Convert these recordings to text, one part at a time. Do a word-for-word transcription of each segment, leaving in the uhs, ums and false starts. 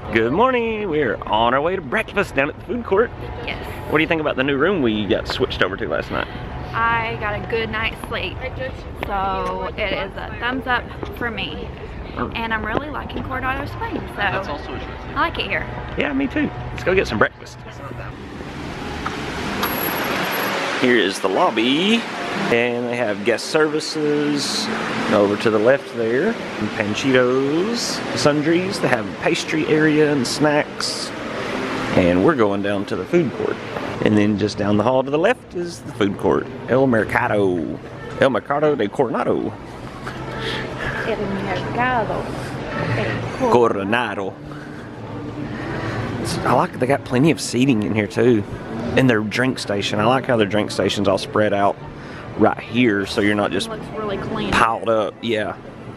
Good morning. We're on our way to breakfast down at the food court. Yes. What do you think about the new room we got switched over to last night? I got a good night's sleep, so it is a thumbs up for me. And I'm really liking Coronado Springs, so I like it here. Yeah, me too. Let's go get some breakfast. Here is the lobby, and they have guest services over to the left there. Panchitos, sundries. They have a pastry area and snacks. And we're going down to the food court. And then just down the hall to the left is the food court. El Mercado. El Mercado de Coronado. El Mercado de Coronado. I like they got plenty of seating in here too. And their drink station. I like how their drink station's all spread out right here, so you're not just It looks really clean. piled up. Yeah.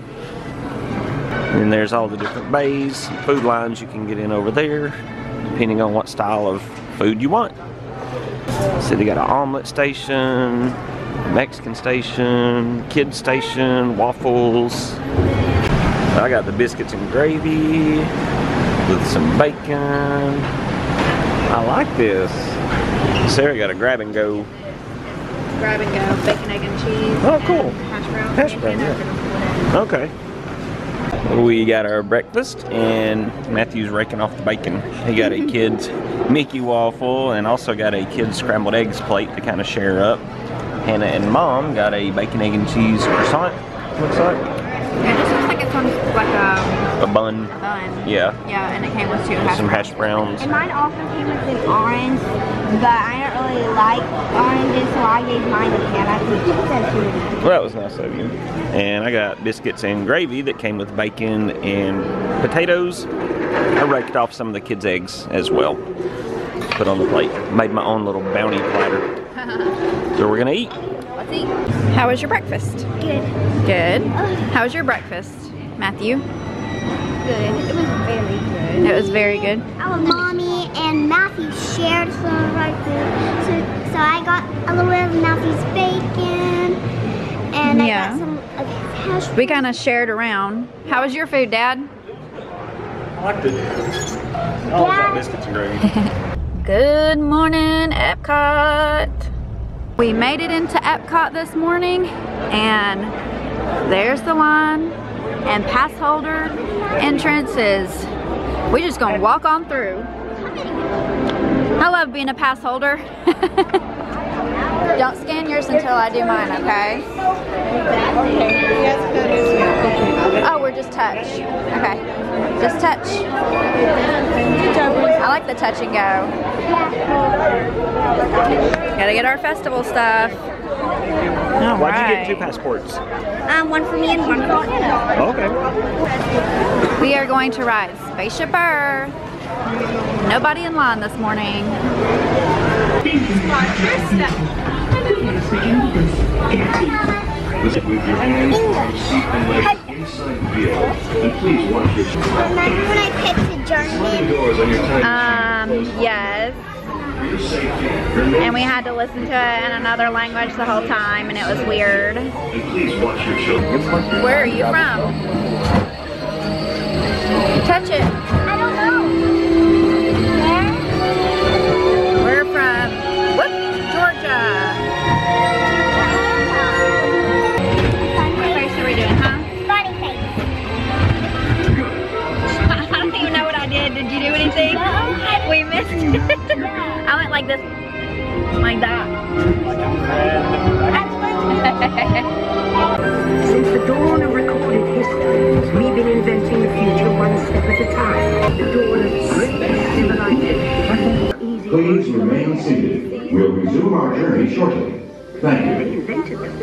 And there's all the different bays, food lines you can get in over there, depending on what style of food you want. So they got an omelet station, Mexican station, kids station, waffles. I got the biscuits and gravy with some bacon. I like this. Sarah got a grab and go. Grab and go, bacon, egg, and cheese. Oh, cool. Hash browns. Hash brown, yeah. Okay. We got our breakfast, and Matthew's raking off the bacon. He got a kid's Mickey waffle, and also got a kid's scrambled eggs plate to kind of share up. Hannah and Mom got a bacon, egg, and cheese croissant. Looks like Yeah, this looks like it's on like a, a bun. a bun. Yeah. Yeah, and it came with two hash Some browns. hash browns. And mine also came with an orange, but I don't really like oranges, so I gave mine to Hannah because she said she would. Well, that was nice of you. And I got biscuits and gravy that came with bacon and potatoes. I raked off some of the kids' eggs as well. Put on the plate. Made my own little bounty platter. So we're gonna eat. Let's eat. How was your breakfast? Good. Good. How was your breakfast, Matthew? Good. It was very good. It was very good. Our mommy and Matthew shared some of our food, so, so I got a little bit of Matthew's bacon, and Yeah. I got some of his hash browns. We kind of shared around. How was your food, Dad? I liked it. I always like biscuits and gravy. Good morning, Epcot. We made it into Epcot this morning, and there's the line, and pass holder entrances. We just gonna walk on through. I love being a pass holder. Don't scan yours until I do mine, okay? Oh, we're just touch. Okay, just touch. I like the touch and go. Gotta get our festival stuff. All Why'd you get right. two passports? Um, one for me and one for Hannah. Oh, okay. We are going to ride Spaceship Earth. Nobody in line this morning. Remember when I picked a German? Um, yes. And we had to listen to it in another language the whole time, and it was weird. Where are you from? Touch it. I don't know. Where? We're from whoop, Georgia. What face are we doing, huh? Funny face. I don't even know what I did. Did you do anything? We missed it. I went like this, like that. Since the dawn of recorded history, we've been inventing the future one step at a time. The dawn of great civilization. Please remain seated. We'll resume our journey shortly. Thank you. Invented them.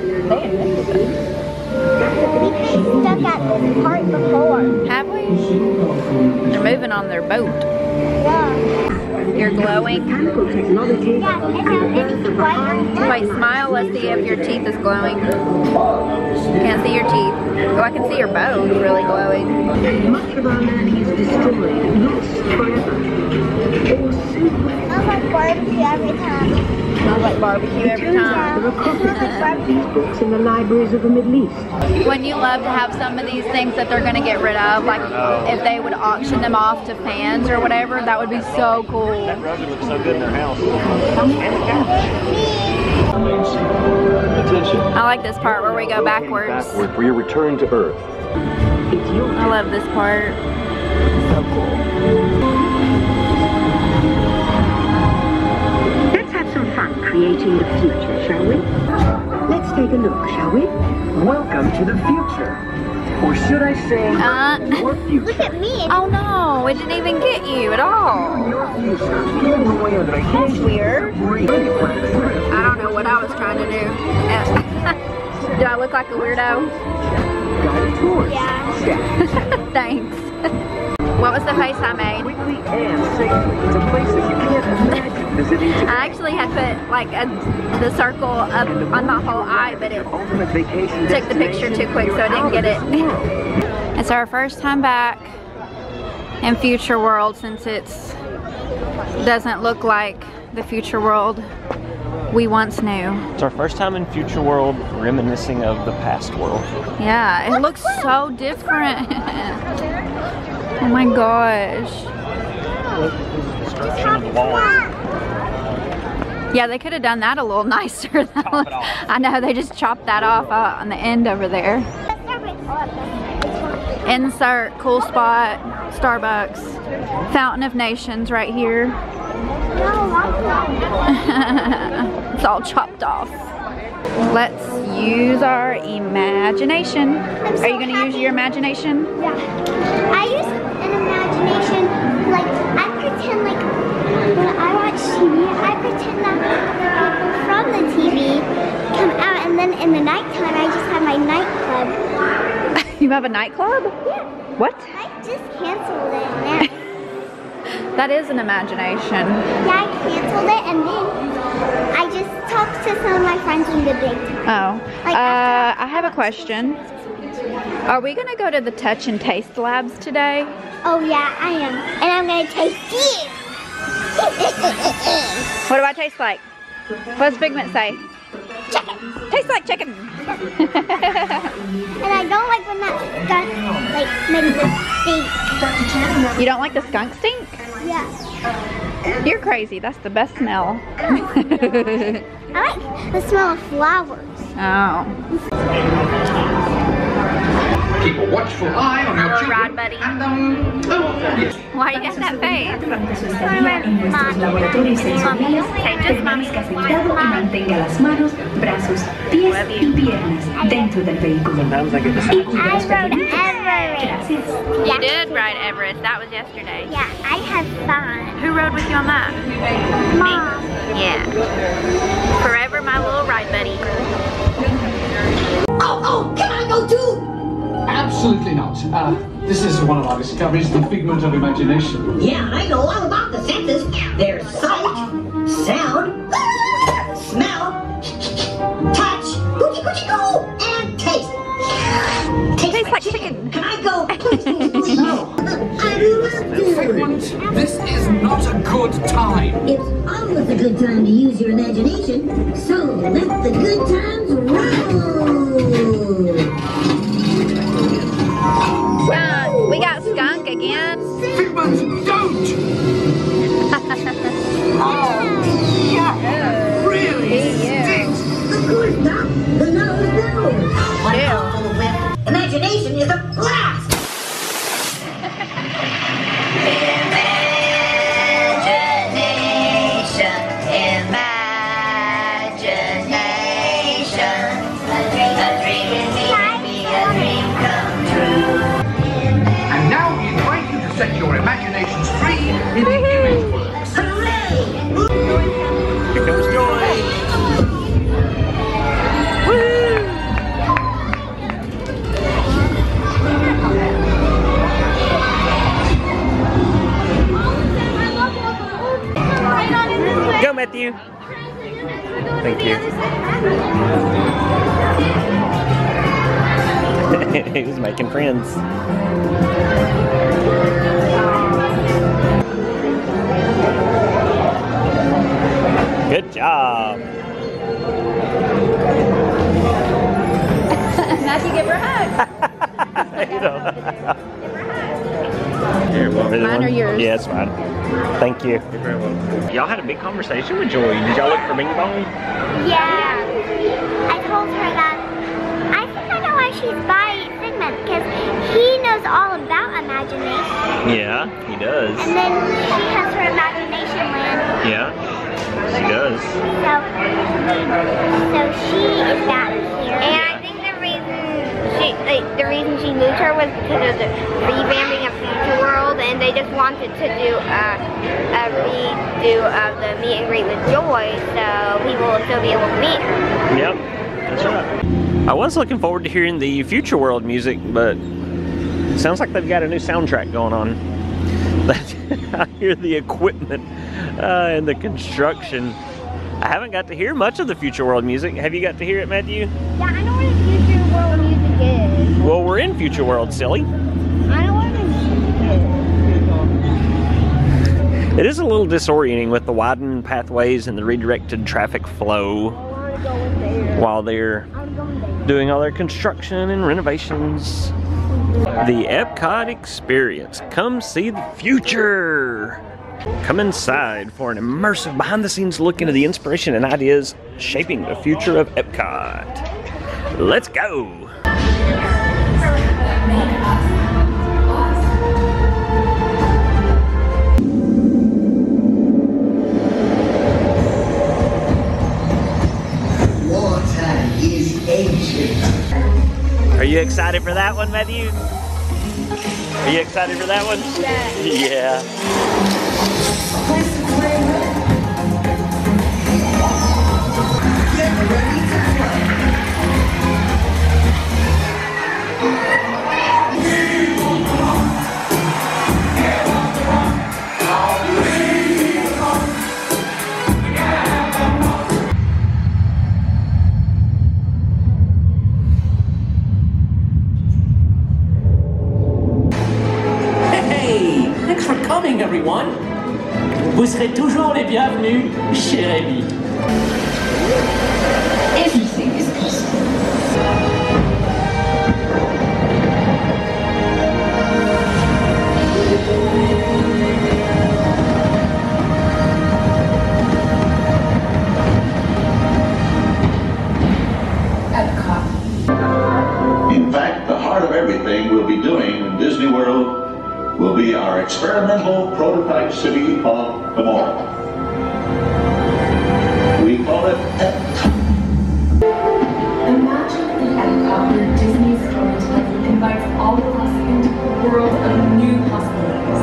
We stuck at this part before. Have we? They're moving on their boat. Yeah. You're glowing. Mechanical technology. Yeah, it's, it's white. Wait, smile. Let's see if your teeth is glowing. Can't see your teeth. Oh, I can see your bow is really glowing. Much of our learning is destroyed, lost forever. Or soon. I like barbecue every time. like barbecue every time. There are copies of these books in the libraries of the Middle East. Wouldn't you love to have some of these things that they're going to get rid of? Like if they would auction them off to fans or whatever, that would be so cool. That rug looks so good in their house. Attention. I like this part where we go backwards. Backward for your return to Earth. I love this part. So cool. Let's have some fun creating the future, shall we? Let's take a look, shall we? Welcome to the future. Or should I say, Uh, your future? Look at me. oh no, it didn't even get you at all. Your future. That's Weird. I don't know what I was trying to do. Do I look like a weirdo? Guided tours. Yeah. Thanks. What was the face I made? Quickly and safely to places you can't imagine visiting today. I actually had put like a, the circle up on my whole eye, but it Ultimate vacation took the picture too quick, so I didn't get it. It's our first time back in Future World since it's doesn't look like the Future World we once knew. It's our first time in Future World, reminiscing of the past world. Yeah, it looks so different. Oh my gosh. Construction of the wall. Yeah, they could have done that a little nicer. Chop it off. I know, they just chopped that off uh, on the end over there. Insert cool spot, Starbucks, Fountain of Nations right here. It's all chopped off. Let's use our imagination. Are you going to use your imagination? Yeah. I use an imagination, like, I pretend like, when I watch T V, I pretend that the people from the T V come out, and then in the nighttime, I just have my nightclub. You have a nightclub? Yeah. What? I just canceled it now. That is an imagination. Yeah, I canceled it, and then I just talked to some of my friends in the daytime. Oh. Like, Uh, I have a question. Are we going to go to the Touch and Taste Labs today? Oh yeah, I am. And I'm gonna taste you. What do I taste like? What's Figment say? Chicken. Tastes like chicken. And I don't like when that skunk like makes a stink. You don't like the skunk stink? Yeah. You're crazy. That's the best smell. I like the smell of flowers. Oh. Keep a watchful eye on your Hello, children. Rod Buddy. And, um, oh, yes. Why you got that face? Durante su estadía en nuestros laboratorios sensoriales, permanezca sentado y mantenga las manos, brazos, pies y piernas dentro del vehículo. Y cuide los pequeñitos. Gracias. You did ride Everest. That was yesterday. Yeah, I had fun. Who rode with you on that? Mom. Yeah. Forever my little ride buddy. Oh, oh, can I go too? Absolutely not. Uh, this is one of our discoveries, the figment of imagination. Yeah, I know all about the senses. There's sight, sound, smell, touch, coochie coochie coo, and taste. Taste Tastes like like chicken. chicken. Can I go? Please, please, please. No. I love you. Figment, this is not a good time. It's always a good time to use your imagination. So let the good times roll. Skunk. We got skunk again. Figment, don't! Oh, yeah, really stinks. Of course not. The nose knows. What a mouthful of whip. Imagination is a blast. And now we invite you to set your imaginations free in the image works. Here comes Joy. Go, Matthew. Thank you. He's making friends. Good job. Matthew, give her a hug. You know. Here, Mine or yours? Yeah, it's fine. Thank you. Y'all had a big conversation with Joy. Did y'all look for Bing Bong? Yeah. I told her that I think I know why she's by Figment, because he knows all about imagination. Yeah, he does. And then she has her imagination land. Yeah, she does. So, so she is back here. And I think the reason she, like, the reason she moved her was because of the revamping of Future World, and they just wanted to do a, a redo of the meet and greet with Joy, so people will still be able to meet her. Yep, that's right. I was looking forward to hearing the Future World music, but it sounds like they've got a new soundtrack going on. I hear the equipment uh, and the construction. I haven't got to hear much of the Future World music. Have you got to hear it, Matthew? Yeah, I know what the Future World music is. Well, we're in Future World, silly. I know what the music is. It is a little disorienting with the widened pathways and the redirected traffic flow while they're doing all their construction and renovations. The Epcot experience. Come see the future. Come inside for an immersive behind-the-scenes look into the inspiration and ideas shaping the future of Epcot. Let's go. Water is ancient. Are you excited for that one, Matthew? Are you excited for that one? Yeah. Yeah. Everyone, vous serez toujours les bienvenus chez Rémi. Everything is possible. In fact, the heart of everything we'll be doing in Disney World will be our experimental prototype city of tomorrow. We call it Epcot. Imagine the Epcot where Disney's prototype invites all of us into a world of new possibilities.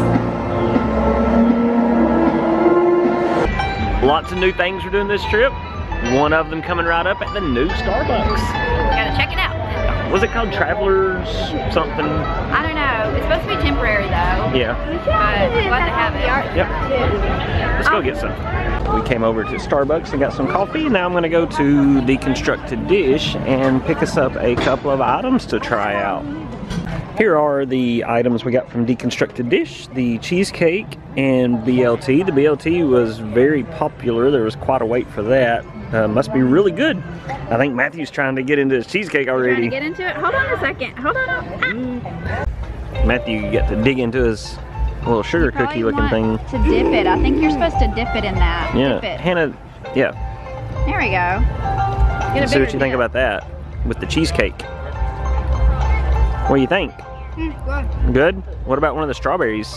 Lots of new things we're doing this trip. One of them coming right up at the new Starbucks. Gotta check it out. Was it called Travelers something? I don't know. It's supposed to be temporary though. Yeah. But glad to have it. Yep. Let's go get some. We came over to Starbucks and got some coffee. Now I'm gonna go to Deconstructed Dish and pick us up a couple of items to try out. Here are the items we got from Deconstructed Dish. The cheesecake and B L T. The B L T was very popular. There was quite a wait for that. Uh, must be really good. I think Matthew's trying to get into his cheesecake already. Trying to get into it? Hold on a second. Hold on. Ah. Matthew, you get to dig into his little sugar cookie looking thing. To dip it. I think you're supposed to dip it in that. Yeah. Dip it. Hannah, yeah. There we go. Get a See what bigger you think dip. about that with the cheesecake. What do you think? Mm, good. Good? What about one of the strawberries?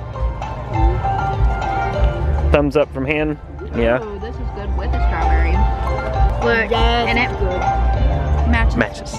Thumbs up from Han? Yeah. Ooh, this is good with the strawberry. Look, Yes, and it it's good. matches. Matches.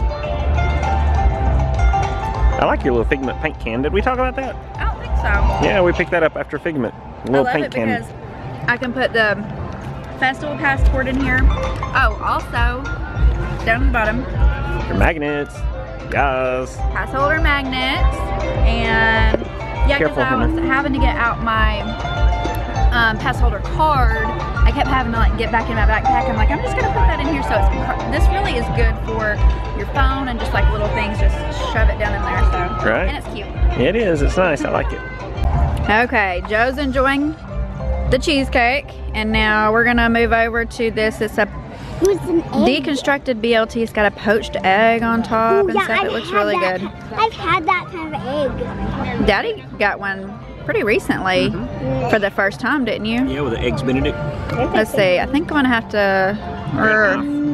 I like your little Figment paint can. Did we talk about that? I don't think so. Yeah, we picked that up after Figment. A little I love paint it can. because I can put the festival passport in here. Oh, also, down at the bottom, Your magnets. Yes. pass holder magnets. And yeah, because Careful, I was Hannah. having to get out my um, pass holder card. I kept having to like get back in my backpack. I'm like, I'm just gonna put that in here. So it's, this really is good for your phone and just like little things. Just shove it down in there. So Right. and it's cute. It is. It's nice. I like it. Okay, Joe's enjoying the cheesecake, and now we're gonna move over to this. It's a deconstructed B L T. It's got a poached egg on top Ooh, and yeah, stuff. I've It looks had really that. good. I've had that kind of egg. Daddy got one pretty recently Mm-hmm. for the first time, didn't you? Yeah, with the eggs Benedict. Let's see. I think I'm gonna have to. Or,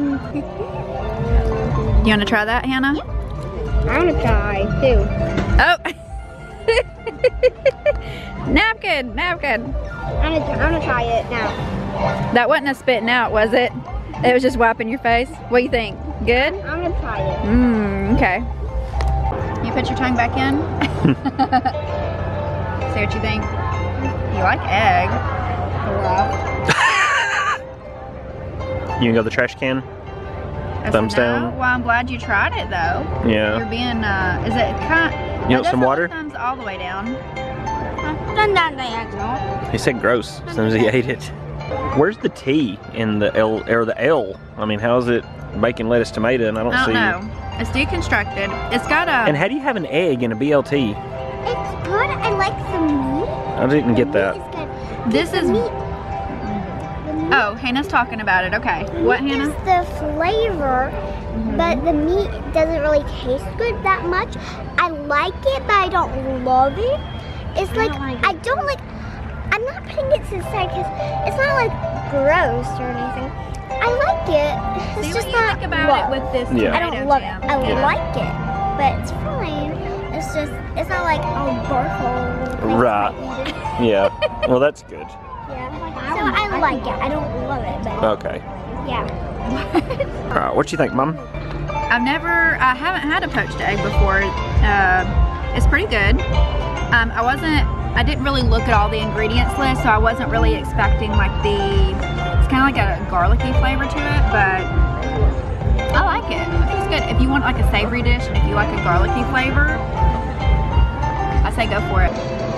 you wanna try that, Hannah? Yep. I wanna try too. Oh. napkin, napkin. I'm gonna, I'm gonna try it now. That wasn't a spitting out, was it? It was just wiping your face. What do you think? Good? I'm gonna try it. Mmm, okay. You put your tongue back in? See what you think. You like egg. You can go to the trash can? That's Thumbs a no. down? Well, I'm glad you tried it though. Yeah. You're being, uh, is it kind of, You want some water? Thumbs all the way down. Done down diagonal. He said gross as soon as he ate it. Where's the T in the L, or the L? I mean, how is it bacon, lettuce, tomato, and I don't, I don't see. know. It's deconstructed. It's got a. And how do you have an egg in a B L T? It's good. I like the meat. I didn't get that. It's good. This The is. meat. Oh, Hannah's talking about it. Okay. What, Hannah? It's the flavor, but the meat doesn't really taste good that much. I like it, but I don't love it. It's like, I don't like, I'm not putting it to the side because it's not like gross or anything. I like it. It's See just what you not think about love. it with this Yeah. I tomato don't love jam. it. I Yeah. like it, but it's fine. It's just, it's not like, oh, barful. Right. Yeah. Well, that's good. Yeah. So I like it. I don't love it, but Okay. yeah. All right. What you think, Mom? I've never, I haven't had a poached egg before. Uh, it's pretty good. Um, I wasn't, I didn't really look at all the ingredients list, so I wasn't really expecting like the, it's kind of like a garlicky flavor to it, but I like it. I think it's good. If you want like a savory dish and if you like a garlicky flavor, I say go for it.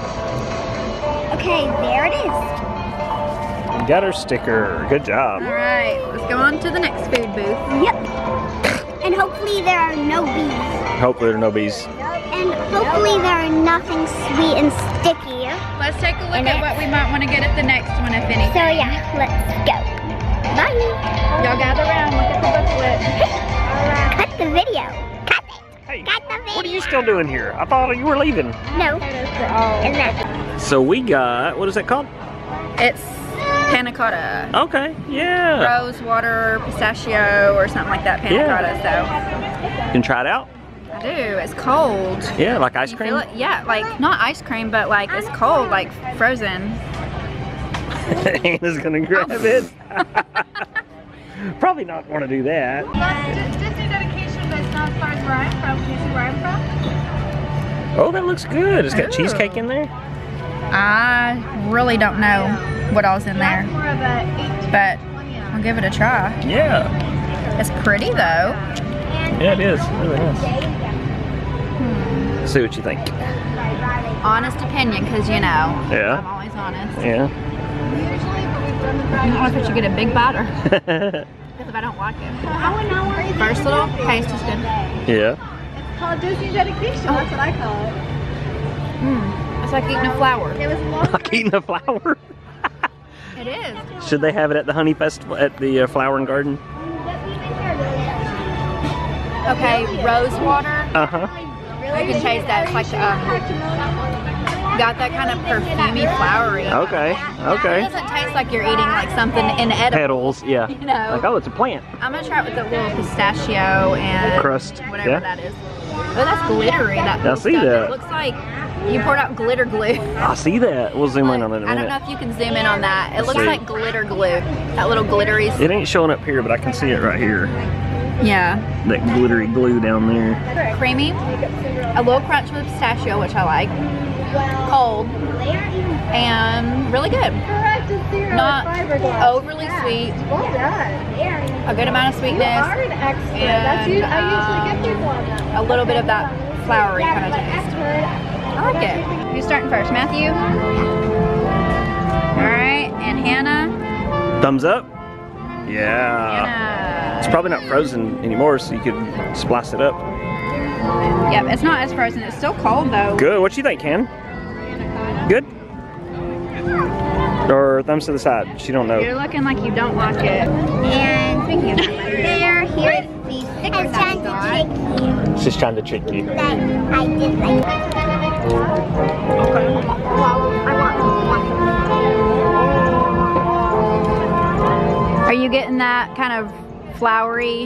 Okay, there it is. We got our sticker. Good job. All right, let's go on to the next food booth. Yep. And hopefully there are no bees. Hopefully there are no bees. And hopefully there are nothing sweet and sticky. Let's take a look And at it- what we might want to get at the next one, if anything. So yeah, let's go. Bye. Y'all gather around, look at the booklet. Cut the video. Cut it. Hey, Cut the video. what are you still doing here? I thought you were leaving. No. And that. So we got, what is that called? It's panna cotta. Okay, yeah. Rose water pistachio or something like that panna Yeah. cotta. So You can try it out? I do. It's cold. Yeah, like ice You cream? feel it? Yeah, like not ice cream, but like it's cold, like frozen. Hannah's gonna grab it. Probably not want to do that. Disney dedication, but it's not as far as where I'm from. Can you see where I'm from? Oh, that looks good. It's got Ooh. cheesecake in there. I really don't know what all's in there, but I'll give it a try. Yeah. It's pretty though. Yeah, it is. Really nice. See what you think. Honest opinion, because you know, Yeah. I'm always honest. Yeah. I don't know if I should get a big bite or because if I don't like it. First little taste is good. Yeah. Called Disney dedication. That's what I call it. Mm, it's like eating a flower. It was long. Like eating a flower. It is. Should they have it at the Honey Festival at the uh, Flower and Garden? Okay, rose water. Uh huh. You can taste that. It's like um, got that kind of perfumey, flowery. Okay. It Okay. doesn't taste like you're eating like something inedible. Petals. Yeah. You know. Like, oh, it's a plant. I'm gonna try it with the little pistachio and Crust, whatever yeah. that is. Oh, that's glittery. That I little see stuff. that. It looks like you poured out glitter glue. I see that. We'll zoom in on it in a I don't minute. know if you can zoom in on that. It Let's looks see. like glitter glue. That little glittery. It ain't showing up here, but I can see it right here. Yeah. That glittery glue down there. Creamy. A little crunch with pistachio, which I like. Cold. And really good. Not overly sweet. Well done. A good amount of sweetness. You are an expert. That's And, you, I usually um, get people on that. a little bit of that flowery kind of taste. I like it. Who's starting first? Matthew? Alright, and Hannah? Thumbs up? Yeah. Hannah. It's probably not frozen anymore, so you could splice it up. Yep, it's not as frozen. It's still cold though. Good. What you think, Ken? Good? Or thumbs to the side. She don't know. You're looking like you don't like it. And speaking of there, here's these stickers I got. She's trying to trick you. That I did like. Okay. Are you getting that kind of flowery?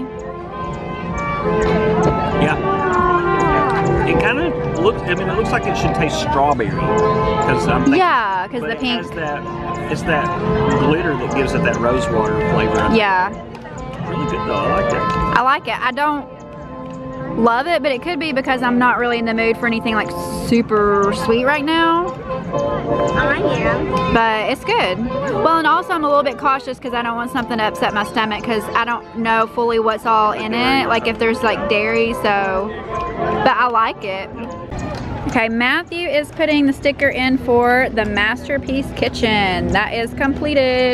Yeah. It kind of looks, I mean, it looks like it should taste strawberry. Cause I'm thinking, Yeah, because the it pink. has that, it's that glitter that gives it that rose water flavor. Yeah. Really good though, I like it. I like it. I don't love it, but it could be because I'm not really in the mood for anything like super sweet right now. I am. But it's good. Well, and also I'm a little bit cautious because I don't want something to upset my stomach because I don't know fully what's all in it. Like if there's like dairy, so. But I like it. Okay, Matthew is putting the sticker in for the Masterpiece Kitchen. That is completed.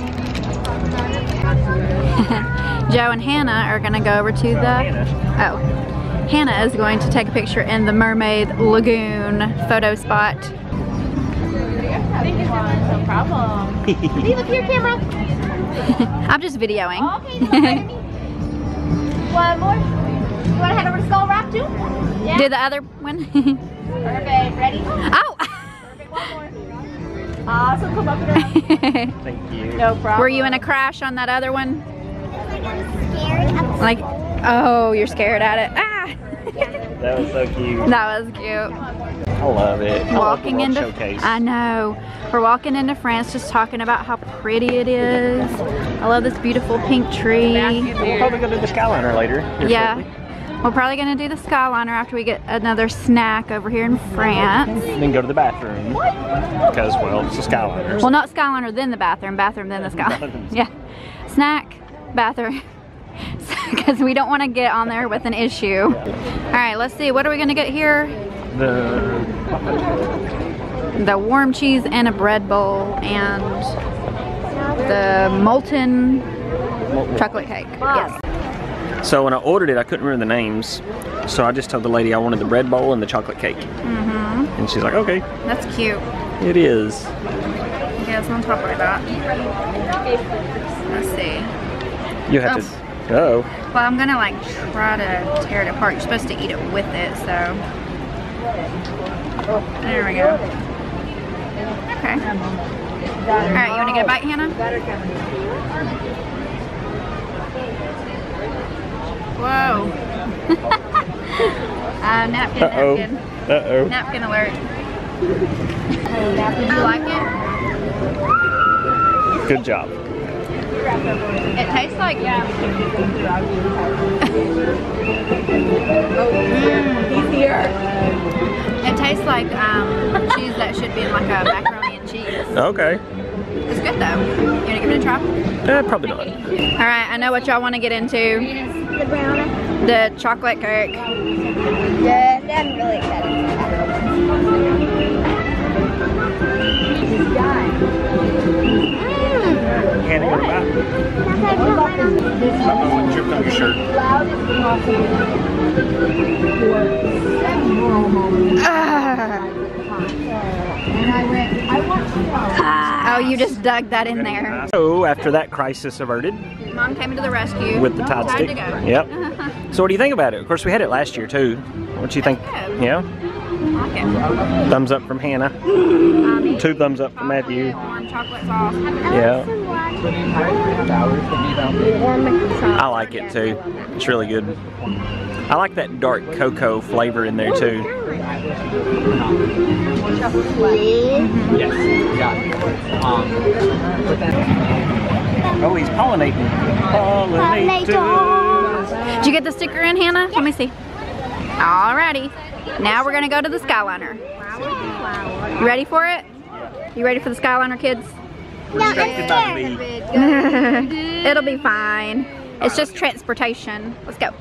Joe and Hannah are gonna go over to the, oh, Hannah is going to take a picture in the Mermaid Lagoon photo spot. No problem. Hey, look here, camera. I'm just videoing. Okay, one more. You want to head over to Skull Rock too? Yeah. Do the other one. Perfect. Ready? Oh! Perfect. One more. Awesome. Come up here. Thank you. No problem. Were you in a crash on that other one? Scared of Like, oh, you're scared at it. Ah! That was so cute. That was cute. I love it. I love the Walking World into, Showcase. I know. We're walking into France just talking about how pretty it is. I love this beautiful pink tree. We're probably going to do the Skyliner later. here Yeah. shortly. We're probably gonna do the Skyliner after we get another snack over here in France. And then go to the bathroom. Because, well, it's a Skyliner. Well, not Skyliner, then the bathroom. Bathroom, then the Skyliner. Yeah. Snack, bathroom. Because we don't want to get on there with an issue. All right, let's see. What are we gonna get here? The The warm cheese and a bread bowl and the molten chocolate cake. Yes. So when I ordered it, I couldn't remember the names. So I just told the lady I wanted the bread bowl and the chocolate cake. Mm-hmm. And she's like, okay. That's cute. It is. Yeah, it's on top like that. Let's see. You have Oh. to, uh-oh. Well, I'm gonna like try to tear it apart. You're supposed to eat it with it, so. There we go. Okay. All right, you wanna get a bite, Hannah? Whoa. uh, napkin, Uh-oh. napkin. Uh-oh. Napkin alert. Did you like it? Good job. It tastes like... Mm. He's here. It tastes like um, cheese that should be in like a macaroni and cheese. Okay. It's good though. You wanna give it a try? Eh, probably not. Alright, I know what y'all want to get into. the brownie. The chocolate cake. Yeah, I'm really excited. Hannah, go to the bathroom. Someone tripped on your shirt. Oh, you just dug that in there. So after that crisis averted, Mom came to the rescue. with the Tide Time stick. to go. Yep. So what do you think about it? Of course, we had it last year too. What do you think? Yeah. I like it. Thumbs up from Hannah. Um, Two thumbs up from Matthew. on chocolate sauce. Yeah. I like it too. It's really good. I like that dark cocoa flavor in there too. Yes. Yeah. Um, Oh, he's pollinating. Pollinators. Did you get the sticker in, Hannah? Let me see. Alrighty. Now we're gonna go to the Skyliner. You ready for it? You ready for the Skyliner, kids? No, I'm scared. It'll be fine. It's just transportation. Let's go.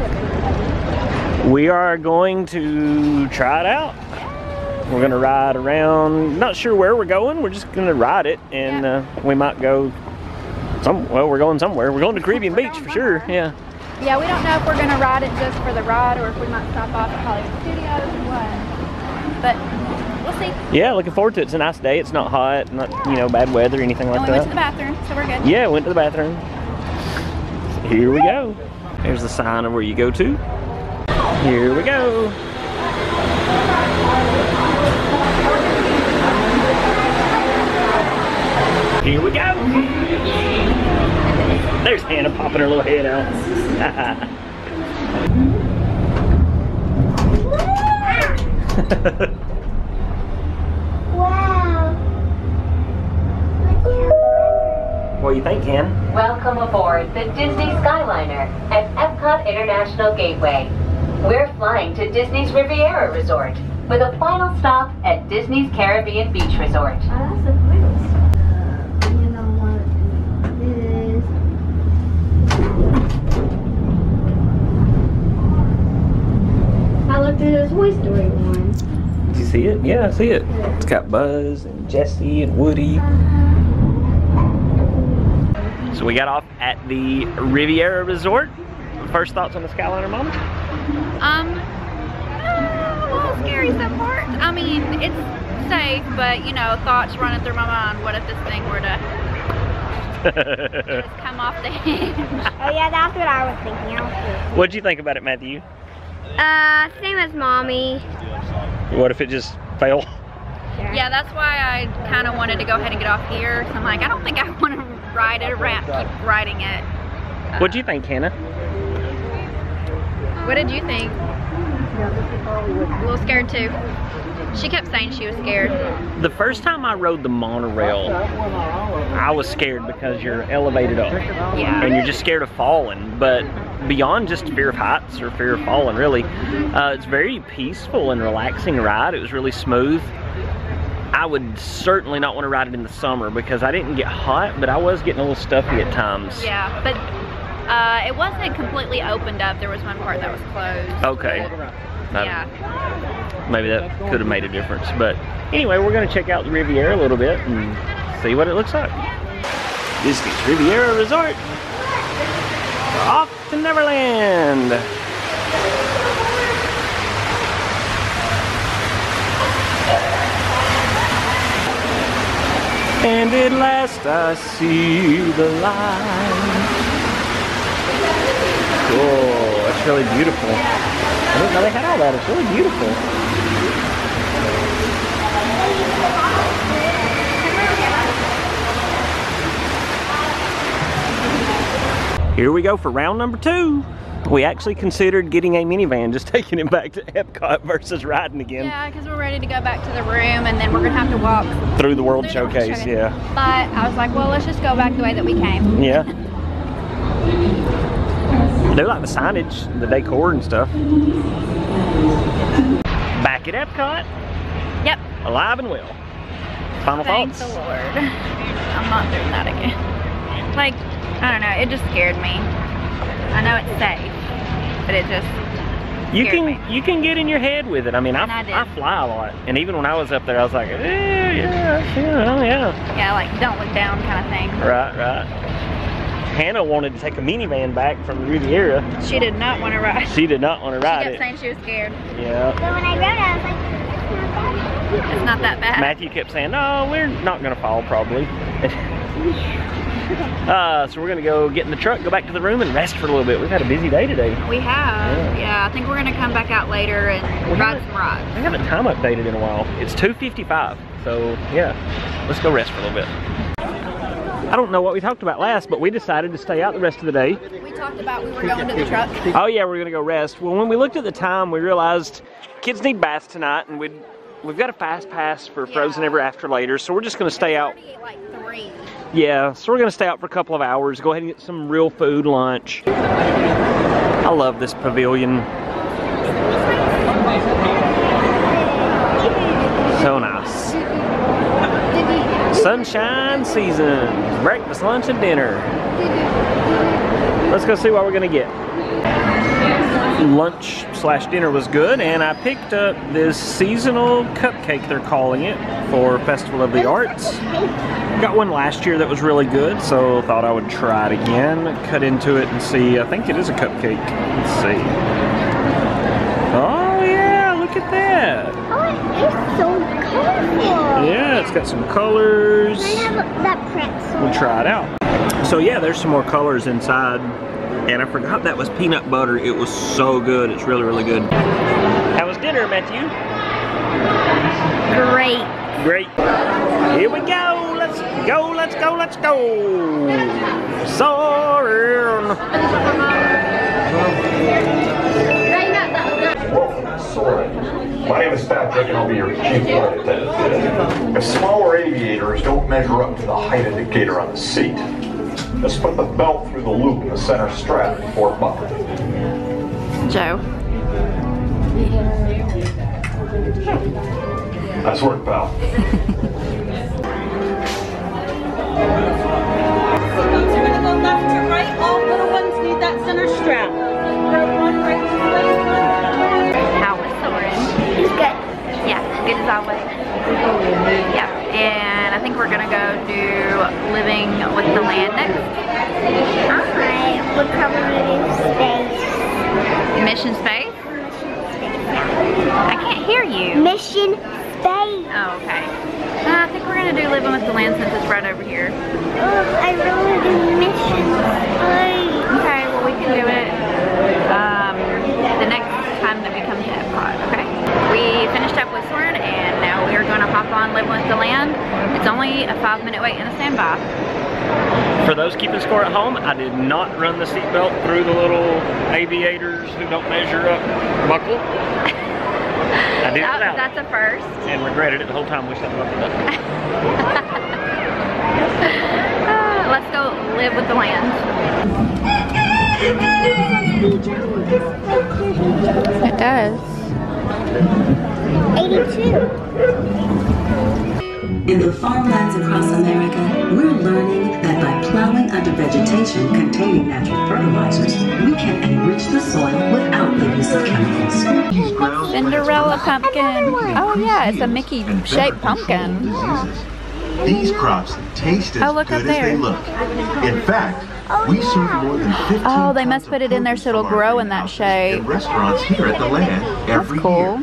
We are going to try it out. We're gonna ride around. Not sure where we're going. We're just gonna ride it, and uh, we might go some. Well, we're going somewhere. We're going to Caribbean Beach for sure. Yeah. Yeah, we don't know if we're gonna ride it just for the ride or if we might stop off at Hollywood Studios or what. But we'll see. Yeah, looking forward to it. It's a nice day. It's not hot, not, you know, bad weather or anything like And we that. went to the bathroom, so we're good. Yeah, went to the bathroom. So here we go. There's the sign of where you go to. Here we go. Here we go. There's Hannah popping her little head out. Wow. What do you think, Ken? Welcome aboard the Disney Skyliner at Epcot International Gateway. We're flying to Disney's Riviera Resort with a final stop at Disney's Caribbean Beach Resort. Oh, that's so cool. You know what this. I looked at the Toy Story one. Did you see it? Yeah, I see it. It's got Buzz and Jessie and Woody. So we got off at the Riviera Resort. First thoughts on the Skyliner, Mama? Um, uh, a little scary some parts. I mean, it's safe, but you know, thoughts running through my mind. What if this thing were to just come off the hinge? Oh yeah, that's what I was thinking. I was thinking. What'd you think about it, Matthew? Uh, same as Mommy. What if it just fell? Yeah, that's why I kind of wanted to go ahead and get off here. So I'm like, I don't think I want to ride it around, keep riding it. Uh, What'd you think, Hannah? What did you think? A little scared too. She kept saying she was scared. The first time I rode the monorail, I was scared because you're elevated up. Yeah. And you're just scared of falling. But beyond just fear of heights or fear of falling, really, uh, it's very peaceful and relaxing ride. It was really smooth. I would certainly not want to ride it in the summer because I didn't get hot, but I was getting a little stuffy at times. Yeah, but uh, it wasn't completely opened up. There was one part that was closed. Okay. Yeah. Maybe that could have made a difference. But anyway, we're going to check out the Riviera a little bit and see what it looks like. Disney's Riviera Resort. We're off to Neverland. And at last I see the light. Cool, that's really beautiful. I didn't know they had all that, it's really beautiful. Here we go for round number two. We actually considered getting a minivan, just taking it back to Epcot versus riding again. Yeah, because we're ready to go back to the room and then we're going to have to walk Through the World through Showcase, the World Showcase. yeah. But I was like, well, let's just go back the way that we came. Yeah. I do like the signage, the decor and stuff. Back at Epcot. Yep. Alive and well. Final Thank thoughts? the Lord. I'm not doing that again. Like, I don't know, it just scared me. I know it's safe, but it just You scared can me. you can get in your head with it. I mean, I, And I did. I fly a lot, and even when I was up there, I was like, eh, yeah, yeah, oh yeah. Yeah, like don't look down kind of thing. Right, right. Hannah wanted to take a minivan back from the Riviera. She did not want to ride. She did not want to She ride kept it. saying she was scared. Yeah. But when I rode it, I was like, It's not that bad. Matthew kept saying, no, we're not gonna fall probably. uh, so we're gonna go get in the truck, go back to the room and rest for a little bit. We've had a busy day today. We have. Yeah. Yeah, I think we're gonna come back out later and We ride haven't- some rides. I haven't time updated in a while. It's two fifty-five, so yeah, let's go rest for a little bit. I don't know what we talked about last, but we decided to stay out the rest of the day. We talked about we were going to the truck. Oh yeah, we're gonna go rest. Well, when we looked at the time, we realized kids need baths tonight, and we'd, we've got a fast pass for Frozen Ever After later, so we're just gonna stay out. Like three. Yeah, so we're gonna stay out for a couple of hours, go ahead and get some real food, lunch. I love this pavilion. So nice. Sunshine season. Breakfast, lunch, and dinner. Let's go see what we're gonna get. Lunch slash dinner was good, and I picked up this seasonal cupcake, they're calling it, for Festival of the Arts. Got one last year that was really good, so thought I would try it again. Cut into it and see. I think it is a cupcake. Let's see. Oh yeah, look at that. oh, it's so colorful. it's got some colors. I have that pretzel. We'll try it out. So yeah, there's some more colors inside. And I forgot that was peanut butter. It was so good. It's really, really good. How was dinner, Matthew? Great. Great. Here we go. Let's go, let's go, let's go. Soaring. Welcome to Soaring. My name is Patrick and I'll be your chief flight attendant today. If smaller aviators don't measure up to the height indicator on the seat, just put the belt through the loop in the center strap before buckling. Joe. Nice work, pal. Seatbelts are gonna go left to right. All little ones need that center strap. Right one, right two, right one. How was Soaring? It's good. Yeah, good as always. Yeah, and I think we're gonna go do Living with the Land next. I would probably do space. Mission Space? I can't hear you. Mission Space. Oh, okay. Uh, I think we're gonna do Living with the Land since it's right over here. Oh, I really do Mission Space. Okay, well we can do it um, the next time that we come to Epcot, okay? We finished up with Soaring and now we are gonna hop on Living with the Land. It's only a five minute wait in a standby. For those keeping score at home, I did not run the seatbelt through the little aviators who don't measure up buckle. I did that, it out. That's a first. And regretted it the whole time, wish I'd buckled up. uh, let's go live with the land. It does. eighty-two. In the farmlands across America, we're learning that by plowing under vegetation containing natural fertilizers, we can enrich the soil without the use of chemicals. Cinderella pumpkin. Oh yeah, it's a Mickey-shaped pumpkin. These crops taste as oh, look good up there. as they look. In fact, we serve more than fifteen Oh, they must put it in there so it'll grow in that shape. in restaurants here at the land every That's cool.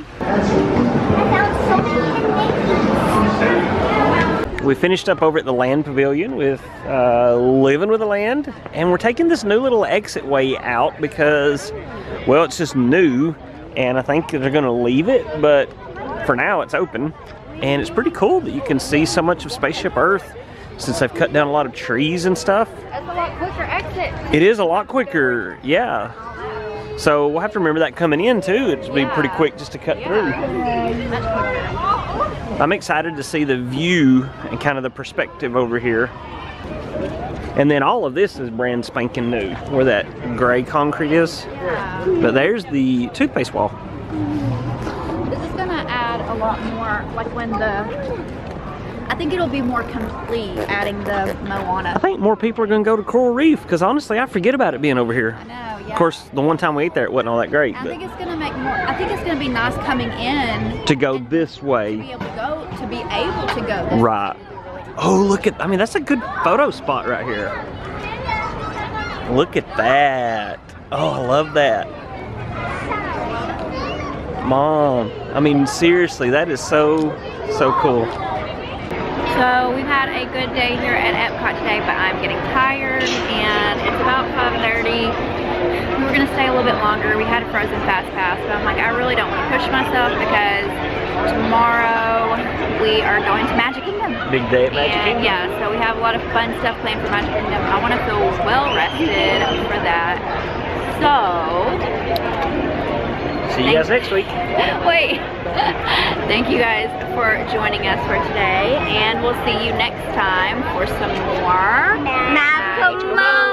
We finished up over at the Land Pavilion with uh, Living with the Land, and we're taking this new little exit way out because, well, it's just new, and I think they're gonna leave it, but for now it's open. And it's pretty cool that you can see so much of Spaceship Earth since they've cut down a lot of trees and stuff. That's a lot quicker exit. It is a lot quicker, yeah. So we'll have to remember that coming in too. It'll be pretty quick just to cut through. I'm excited to see the view and kind of the perspective over here. And then all of this is brand spanking new, where that gray concrete is. But there's the toothpaste wall. This is gonna add a lot more, like when the, I think it'll be more complete adding the Moana. I think more people are gonna go to Coral Reef, because honestly, I forget about it being over here. I know, yeah. Of course, the one time we ate there, it wasn't all that great. I but think it's gonna make more, I think it's gonna be nice coming in to go this way. to be able to go, to be able to go this Right. way. Oh, look at, I mean, that's a good photo spot right here. Look at that. Oh, I love that. Mom, I mean, seriously, that is so, so cool. So we've had a good day here at Epcot today, but I'm getting tired and it's about five thirty. We were gonna stay a little bit longer. We had a Frozen Fast Pass, but I'm like, I really don't want to push myself because tomorrow we are going to Magic Kingdom. Big day at Magic and Kingdom. Yeah, so we have a lot of fun stuff planned for Magic Kingdom. I want to feel well rested for that. So, see you guys next week. Wait. Thank you guys for joining us for today, and we'll see you next time for some more Magical